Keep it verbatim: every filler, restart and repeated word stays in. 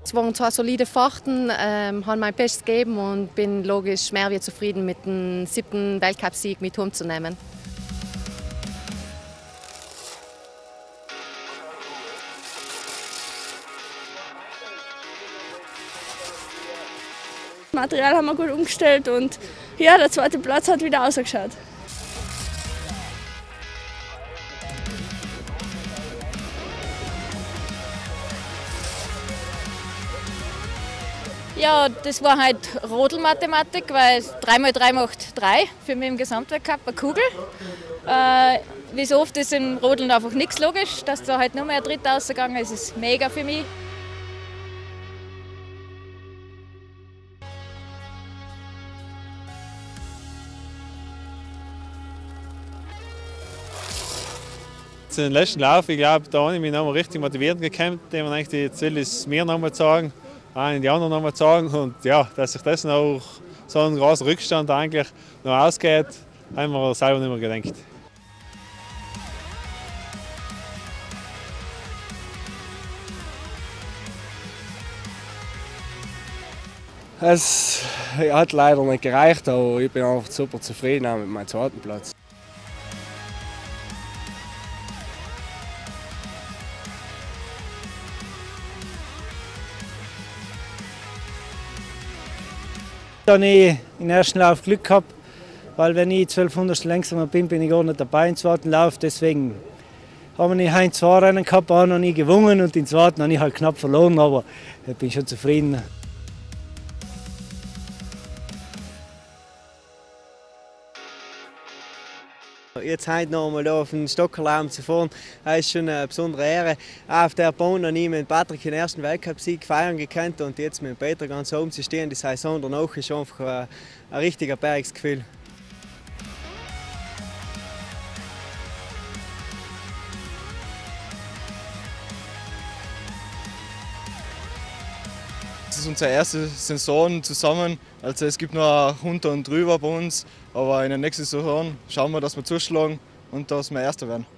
Es waren zwei solide Fahrten, ähm, habe mein Bestes gegeben und bin logisch mehr wie zufrieden mit dem siebten Weltcupsieg mit heimzunehmen. Das Material haben wir gut umgestellt und ja, der zweite Platz hat wieder ausgeschaut. Ja, das war halt Rodelmathematik, weil drei mal drei macht drei für mich im Gesamtweltcup, eine Kugel. Äh, wie so oft ist im Rodeln einfach nichts logisch, dass da halt nur mehr ein Dritter rausgegangen ist, ist mega für mich. Zu den letzten Lauf, ich glaube, da habe ich mich noch mal richtig motiviert gekämpft. Die Ziel ist, mir noch mal zu sagen, einen die anderen noch mal zu sagen. Und ja, dass sich das noch so ein großer Rückstand eigentlich noch ausgeht, haben wir selber nicht mehr gedacht. Es hat leider nicht gereicht, aber ich bin einfach super zufrieden mit meinem zweiten Platz. Ich habe im ersten Lauf Glück gehabt, weil wenn ich zwölf Hundertstel langsamer bin, bin ich gar nicht dabei im zweiten Lauf. Deswegen haben wir heute zwei Rennen gehabt, einen habe ich gewonnen und den zweiten habe ich halt knapp verloren, aber ich bin schon zufrieden. Jetzt heute noch einmal auf den Stockerlaum zu fahren, das ist schon eine besondere Ehre. Auch auf der Bahn habe ich mit Patrick den ersten Weltcup-Sieg feiern gekannt und jetzt mit Peter ganz oben zu stehen, die Saison danach ist einfach ein, ein richtiger Bergsgefühl. Das ist unsere erste Saison zusammen, also es gibt noch runter und drüber bei uns, aber in der nächsten Saison schauen wir, dass wir zuschlagen und dass wir Erster werden.